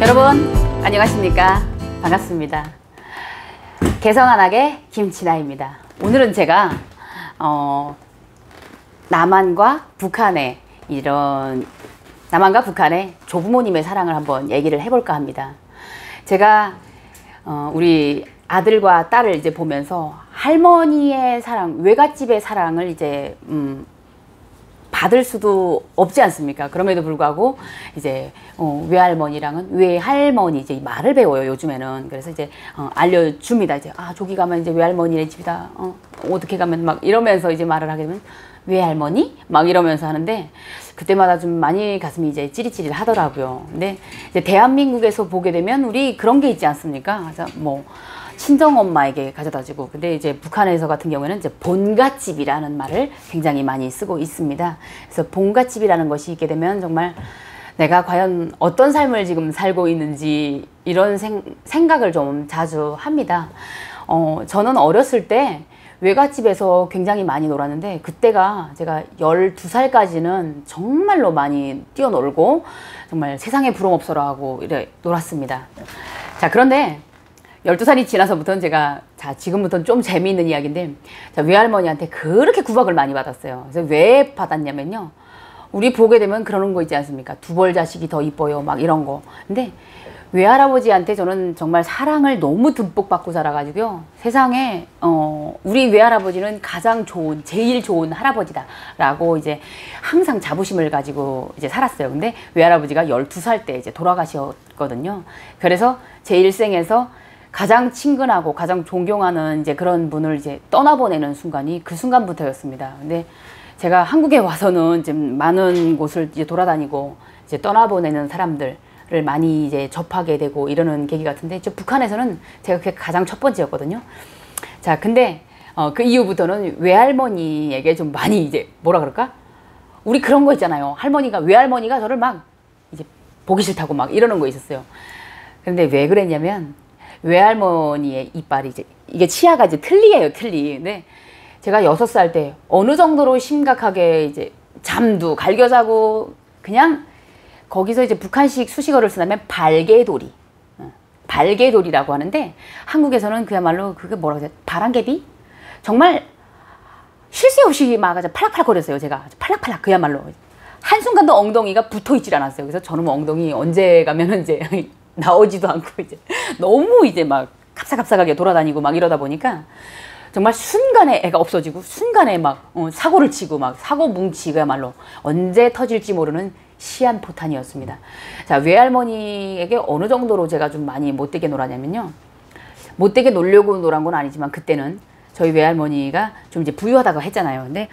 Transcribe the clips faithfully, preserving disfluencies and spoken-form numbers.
여러분 안녕하십니까? 반갑습니다. 개성한학의 김진아입니다. 오늘은 제가 어, 남한과 북한의 이런 남한과 북한의 조부모님의 사랑을 한번 얘기를 해볼까 합니다. 제가 어, 우리 아들과 딸을 이제 보면서 할머니의 사랑, 외갓집의 사랑을 이제 음, 받을 수도 없지 않습니까? 그럼에도 불구하고 이제 어, 외할머니랑은 외할머니 이제 말을 배워요, 요즘에는. 그래서 이제 어, 알려줍니다. 이제 아 저기 가면 이제 외할머니네 집이다. 어, 어떻게 가면 막 이러면서 이제 말을 하게 되면 외할머니 막 이러면서 하는데 그때마다 좀 많이 가슴이 이제 찌릿찌릿 하더라고요. 근데 이제 대한민국에서 보게 되면 우리 그런 게 있지 않습니까? 그래서 뭐 친정엄마에게 가져다주고, 근데 이제 북한에서 같은 경우에는 이제 본갓집이라는 말을 굉장히 많이 쓰고 있습니다. 그래서 본갓집이라는 것이 있게 되면 정말 내가 과연 어떤 삶을 지금 살고 있는지 이런 생, 생각을 좀 자주 합니다. 어, 저는 어렸을 때 외갓집에서 굉장히 많이 놀았는데 그때가 제가 열두 살까지는 정말로 많이 뛰어놀고 정말 세상에 부러움 없어라 하고 이래 놀았습니다. 자, 그런데 열두 살이 지나서부터는 제가 자 지금부터는 좀 재미있는 이야기인데 자, 외할머니한테 그렇게 구박을 많이 받았어요. 그래서 왜 받았냐면요, 우리 보게 되면 그러는 거 있지 않습니까? 두 벌 자식이 더 이뻐요 막 이런 거. 근데 외할아버지한테 저는 정말 사랑을 너무 듬뿍 받고 자라가지고요, 세상에 어, 우리 외할아버지는 가장 좋은, 제일 좋은 할아버지다 라고 이제 항상 자부심을 가지고 이제 살았어요. 근데 외할아버지가 열두 살 때 이제 돌아가셨거든요. 그래서 제 일생에서 가장 친근하고 가장 존경하는 이제 그런 분을 이제 떠나보내는 순간이 그 순간부터였습니다. 근데 제가 한국에 와서는 좀 많은 곳을 이제 돌아다니고 이제 떠나보내는 사람들을 많이 이제 접하게 되고 이러는 계기 같은데, 저 북한에서는 제가 그게 가장 첫 번째였거든요. 자, 근데 어, 그 이후부터는 외할머니에게 좀 많이 이제 뭐라 그럴까? 우리 그런 거 있잖아요. 할머니가, 외할머니가 저를 막 이제 보기 싫다고 막 이러는 거 있었어요. 근데 왜 그랬냐면 외할머니의 이빨이 이제 이게 치아가 이제 틀니예요, 틀니. 근데 제가 여섯 살 때 어느 정도로 심각하게 이제 잠도 갈겨 자고 그냥 거기서 이제 북한식 수식어를 쓰자면 발개돌이, 발개돌이라고 하는데 한국에서는 그야말로 그게 뭐라고 해야 돼? 바람개비? 정말 쉴 새 없이 막 팔락팔락 거렸어요. 제가 팔락팔락 그야말로 한순간도 엉덩이가 붙어 있질 않았어요. 그래서 저는 뭐 엉덩이 언제 가면은 이제 나오지도 않고 이제 너무 이제 막 갑사갑사하게 돌아다니고 막 이러다 보니까 정말 순간에 애가 없어지고 순간에 막 어, 사고를 치고 막 사고 뭉치 그야말로 언제 터질지 모르는 시한포탄이었습니다. 자, 외할머니에게 어느 정도로 제가 좀 많이 못되게 놀았냐면요, 못되게 놀려고 놀한 건 아니지만 그때는 저희 외할머니가 좀 이제 부유하다고 했잖아요. 근데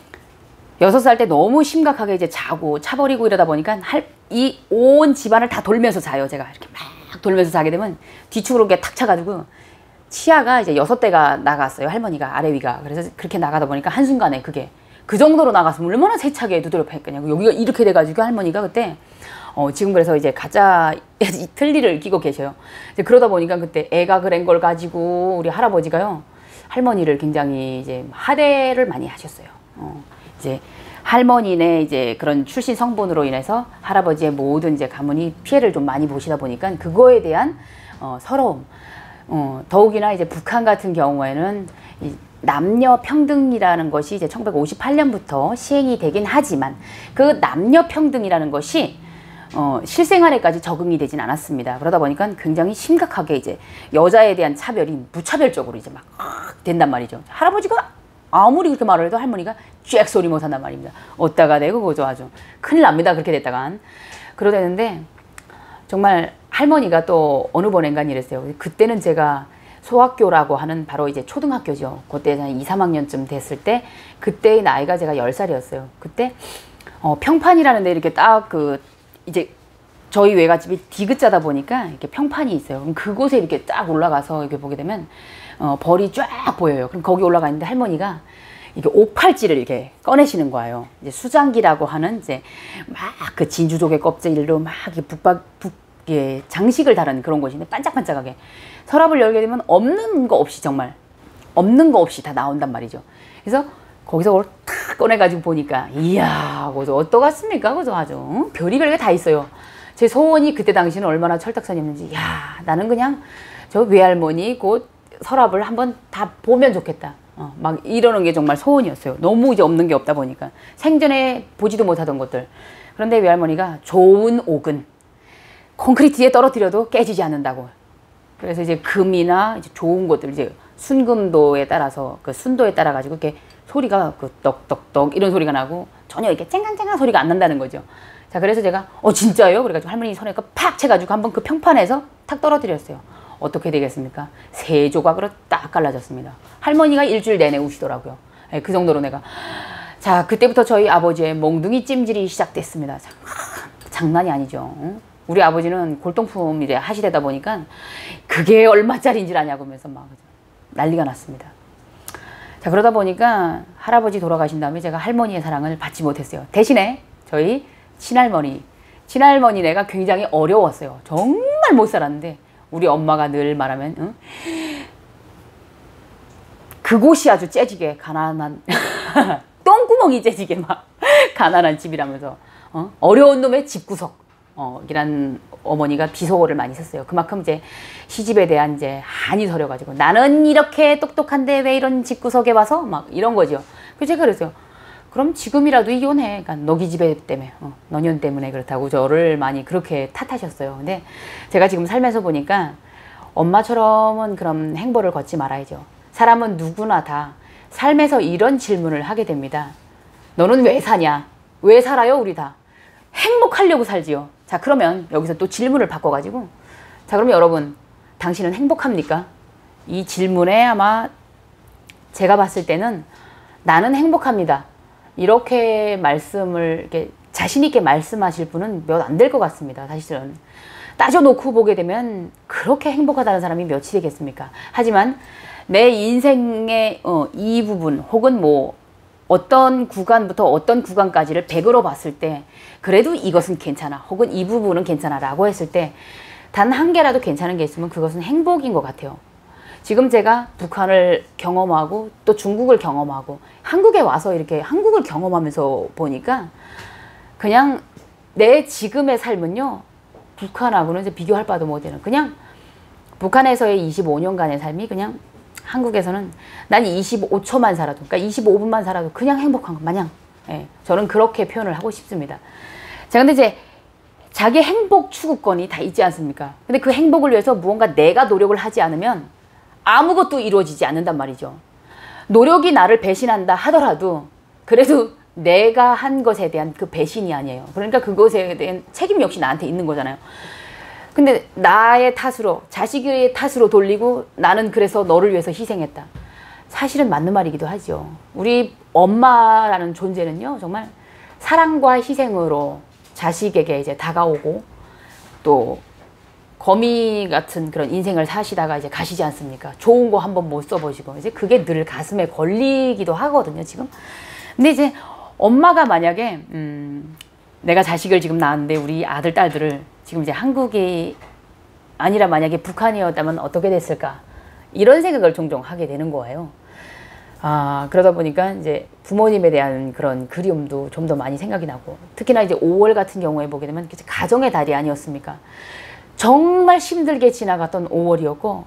여섯 살 때 너무 심각하게 이제 자고 차버리고 이러다 보니까 할, 이 온 집안을 다 돌면서 자요. 제가 이렇게 막 돌면서 자게 되면 뒤축으로 이렇게 탁 차가지고 치아가 이제 여섯 대가 나갔어요. 할머니가 아래 위가. 그래서 그렇게 나가다 보니까 한순간에 그게 그 정도로 나갔으면 얼마나 세차게 두드려 팼겠냐고. 여기가 이렇게 돼가지고 할머니가 그때 어, 지금 그래서 이제 가짜 틀니를 끼고 계셔요. 이제 그러다 보니까 그때 애가 그런 걸 가지고 우리 할아버지가요, 할머니를 굉장히 이제 하대를 많이 하셨어요. 어. 이제 할머니네 이제 그런 출신 성분으로 인해서 할아버지의 모든 이제 가문이 피해를 좀 많이 보시다 보니까 그거에 대한 어, 서러움, 어, 더욱이나 이제 북한 같은 경우에는 이 남녀 평등이라는 것이 이제 천구백오십팔 년부터 시행이 되긴 하지만 그 남녀 평등이라는 것이 어, 실생활에까지 적응이 되진 않았습니다. 그러다 보니까 굉장히 심각하게 이제 여자에 대한 차별이 무차별적으로 이제 막 된단 말이죠. 할아버지가 아무리 그렇게 말을 해도 할머니가 쬐 소리 못한단 말입니다. 어따가 대고 그거죠. 아주 큰일 납니다. 그렇게 됐다간. 그러다는데 정말 할머니가 또 어느 번엔간 이랬어요. 그때는 제가 소학교라고 하는 바로 이제 초등학교죠. 그때 한 이, 삼 학년쯤 됐을 때 그때의 나이가 제가 열 살이었어요. 그때 어, 평판이라는 데 이렇게 딱 그 이제 저희 외갓집이 디귿자다 보니까 이렇게 평판이 있어요. 그럼 그곳에 이렇게 딱 올라가서 이렇게 보게 되면 어, 벌이 쫙 보여요. 그럼 거기 올라가 있는데 할머니가 이게 옥팔찌를 이렇게 꺼내시는 거예요. 이제 수장기라고 하는 이제 막 그 진주조개 껍질로 막 북박 북 예, 장식을 다른 그런 것인데 반짝반짝하게 서랍을 열게 되면 없는 거 없이 정말 없는 거 없이 다 나온단 말이죠. 그래서 거기서 그걸 탁 꺼내가지고 보니까 이야, 그죠 어떠겠습니까? 그죠 아주 응? 별의별 게 다 있어요. 제 소원이 그때 당시는 얼마나 철딱선이었는지, 야, 나는 그냥 저 외할머니 곧 서랍을 한번 다 보면 좋겠다. 어, 막 이러는 게 정말 소원이었어요. 너무 이제 없는 게 없다 보니까. 생전에 보지도 못하던 것들. 그런데 외할머니가 좋은 옥은 콘크리트에 떨어뜨려도 깨지지 않는다고. 그래서 이제 금이나 이제 좋은 것들, 이제 순금도에 따라서, 그 순도에 따라 가지고 이렇게 소리가 그 떡떡떡 이런 소리가 나고 전혀 이렇게 쨍강쨍강 소리가 안 난다는 거죠. 자, 그래서 제가 어 진짜요? 그래가지고 할머니 손에 팍 채가지고 한번 그 평판에서 탁 떨어뜨렸어요. 어떻게 되겠습니까? 세 조각으로 딱 갈라졌습니다. 할머니가 일주일 내내 우시더라고요. 네, 그 정도로 내가. 자, 그때부터 저희 아버지의 몽둥이 찜질이 시작됐습니다. 자, 하, 장난이 아니죠. 우리 아버지는 골동품 이제 하시다 보니까 그게 얼마짜리인지 아냐고 하면서 막 난리가 났습니다. 자, 그러다 보니까 할아버지 돌아가신 다음에 제가 할머니의 사랑을 받지 못했어요. 대신에 저희 친할머니, 친할머니네가 굉장히 어려웠어요. 정말 못 살았는데 우리 엄마가 늘 말하면 응? 그곳이 아주 째지게 가난한 똥구멍이 째지게 막 가난한 집이라면서 어? 어려운 놈의 집구석 어, 이란 어머니가 비속어를 많이 썼어요. 그만큼 이제 시집에 대한 이제 한이 서려가지고 나는 이렇게 똑똑한데 왜 이런 집구석에 와서 막 이런 거죠. 그래서 제가 그랬어요. 그럼 지금이라도 이혼해. 그러니까 너기 집에 때문에, 어, 너년 때문에 그렇다고 저를 많이 그렇게 탓하셨어요. 근데 제가 지금 살면서 보니까 엄마처럼은 그런 행보를 걷지 말아야죠. 사람은 누구나 다 삶에서 이런 질문을 하게 됩니다. 너는 왜 사냐? 왜 살아요? 우리 다. 행복하려고 살지요. 자, 그러면 여기서 또 질문을 바꿔가지고, 자, 그러면 여러분, 당신은 행복합니까? 이 질문에 아마 제가 봤을 때는 나는 행복합니다. 이렇게 말씀을 이렇게 자신 있게 말씀하실 분은 몇 안 될 것 같습니다. 사실은 따져놓고 보게 되면 그렇게 행복하다는 사람이 몇이 되겠습니까? 하지만 내 인생의 어, 이 부분 혹은 뭐 어떤 구간부터 어떤 구간까지를 백으로 봤을 때 그래도 이것은 괜찮아 혹은 이 부분은 괜찮아 라고 했을 때 단 한 개라도 괜찮은 게 있으면 그것은 행복인 것 같아요. 지금 제가 북한을 경험하고 또 중국을 경험하고 한국에 와서 이렇게 한국을 경험하면서 보니까 그냥 내 지금의 삶은요 북한하고는 이제 비교할 바도 못되는 그냥 북한에서의 이십오 년간의 삶이 그냥 한국에서는 난 이십오 초만 살아도 그러니까 이십오 분만 살아도 그냥 행복한 것 마냥 예, 저는 그렇게 표현을 하고 싶습니다. 자, 근데 이제 자기 행복 추구권이 다 있지 않습니까? 근데 그 행복을 위해서 무언가 내가 노력을 하지 않으면 아무것도 이루어지지 않는단 말이죠. 노력이 나를 배신한다 하더라도 그래도 내가 한 것에 대한 그 배신이 아니에요. 그러니까 그것에 대한 책임 역시 나한테 있는 거잖아요. 근데 나의 탓으로 자식의 탓으로 돌리고 나는 그래서 너를 위해서 희생했다. 사실은 맞는 말이기도 하죠. 우리 엄마라는 존재는요 정말 사랑과 희생으로 자식에게 이제 다가오고 또 거미 같은 그런 인생을 사시다가 이제 가시지 않습니까? 좋은 거 한번 못 써보시고 이제 그게 늘 가슴에 걸리기도 하거든요 지금. 근데 이제 엄마가 만약에 음, 내가 자식을 지금 낳았는데 우리 아들 딸들을 지금 이제 한국이 아니라 만약에 북한이었다면 어떻게 됐을까 이런 생각을 종종 하게 되는 거예요. 아, 그러다 보니까 이제 부모님에 대한 그런 그리움도 좀 더 많이 생각이 나고 특히나 이제 오월 같은 경우에 보게 되면 가정의 달이 아니었습니까? 정말 힘들게 지나갔던 오월이었고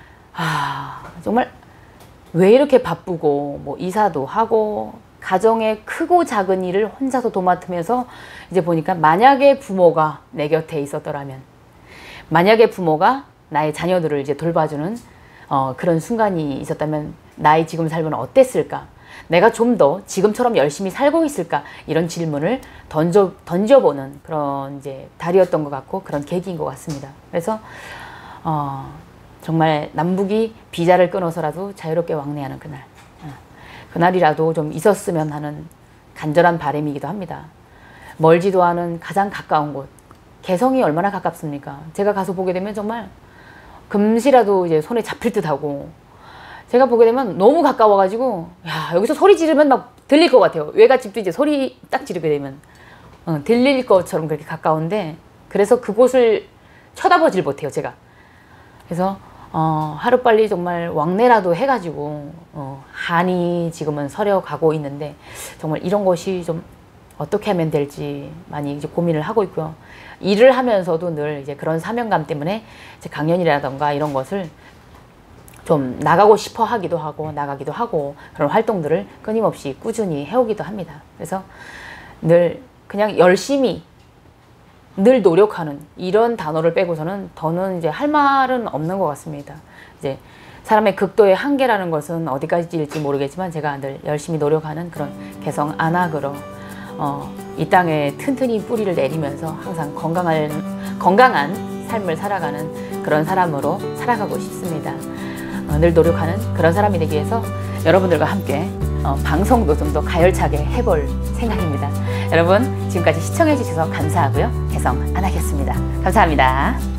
아 정말 왜 이렇게 바쁘고 뭐 이사도 하고 가정의 크고 작은 일을 혼자서 도맡으면서 이제 보니까 만약에 부모가 내 곁에 있었더라면 만약에 부모가 나의 자녀들을 이제 돌봐주는 어, 그런 순간이 있었다면 나의 지금 삶은 어땠을까? 내가 좀 더 지금처럼 열심히 살고 있을까? 이런 질문을 던져, 던져보는 그런 이제 달이었던 것 같고 그런 계기인 것 같습니다. 그래서 어, 정말 남북이 비자를 끊어서라도 자유롭게 왕래하는 그날 어, 그날이라도 좀 있었으면 하는 간절한 바람이기도 합니다. 멀지도 않은 가장 가까운 곳 개성이 얼마나 가깝습니까? 제가 가서 보게 되면 정말 금시라도 이제 손에 잡힐 듯하고 제가 보게 되면 너무 가까워가지고 야 여기서 소리 지르면 막 들릴 것 같아요. 외갓집도 이제 소리 딱 지르게 되면 어, 들릴 것처럼 그렇게 가까운데 그래서 그곳을 쳐다보질 못해요 제가. 그래서 어, 하루빨리 정말 왕래라도 해가지고 어, 한이 지금은 서려가고 있는데 정말 이런 것이 좀 어떻게 하면 될지 많이 이제 고민을 하고 있고요. 일을 하면서도 늘 이제 그런 사명감 때문에 이제 강연이라던가 이런 것을 좀 나가고 싶어 하기도 하고 나가기도 하고 그런 활동들을 끊임없이 꾸준히 해오기도 합니다. 그래서 늘 그냥 열심히 늘 노력하는 이런 단어를 빼고서는 더는 이제 할 말은 없는 것 같습니다. 이제 사람의 극도의 한계라는 것은 어디까지일지 모르겠지만 제가 늘 열심히 노력하는 그런 개성 안악으로 어, 이 땅에 튼튼히 뿌리를 내리면서 항상 건강한, 건강한 삶을 살아가는 그런 사람으로 살아가고 싶습니다. 어, 늘 노력하는 그런 사람이 되기 위해서 여러분들과 함께 어, 방송도 좀 더 가열차게 해볼 생각입니다. 여러분 지금까지 시청해 주셔서 감사하고요. 개성 안악이었습니다. 감사합니다.